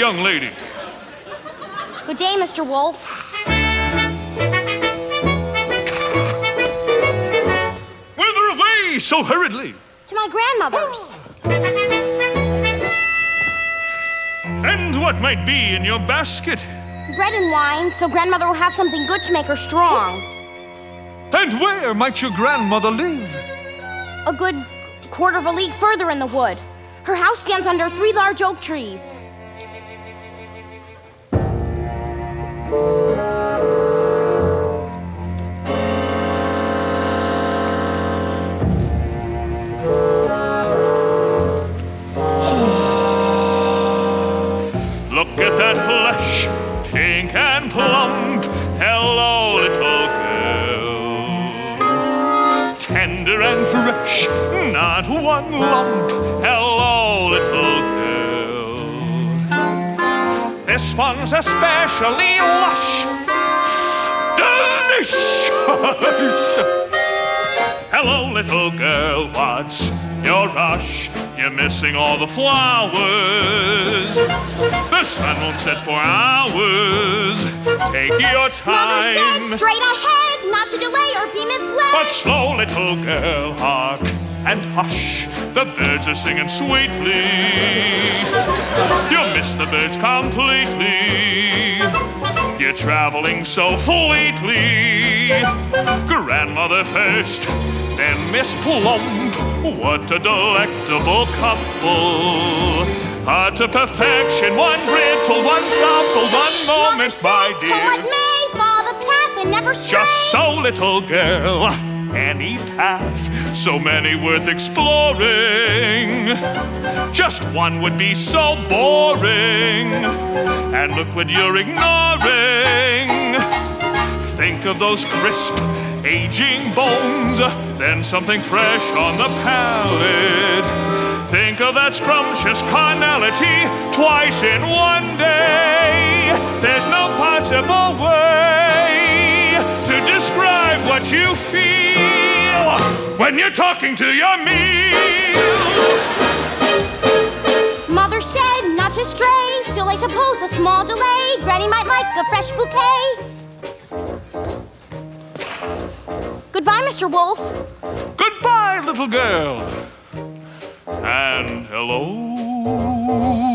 young lady. Good day, Mr. Wolf. Whither away so hurriedly? To my grandmother's. And what might be in your basket? Bread and wine, so grandmother will have something good to make her strong. And where might your grandmother live? A good quarter of a league further in the wood. Her house stands under 3 large oak trees. Look at that flesh, pink and plump. Hello, little girl. Tender and fresh, not one lump. Hello, little girl. This one's especially lush. Delicious. Hello, little girl, what's your rush? You're missing all the flowers. The sun won't set for hours. Take your time. Mother said straight ahead, not to delay or be misled. But slow, little girl, hark and hush. The birds are singing sweetly. You'll miss the birds completely. You're traveling so fleetly. Grandmother first, then Miss Plump. What a delectable couple. To perfection, one brittle, one supple, one moment, my dear. Come what may, follow the path and never stray. Just so, little girl, any path, so many worth exploring. Just one would be so boring. And look what you're ignoring. Think of those crisp, aging bones, then something fresh on the palate. Think of that scrumptious carnality twice in one day. There's no possible way to describe what you feel when you're talking to your meal. Mother said not to stray, still I suppose a small delay. Granny might like a fresh bouquet. Goodbye, Mr. Wolf. Goodbye, little girl. And hello,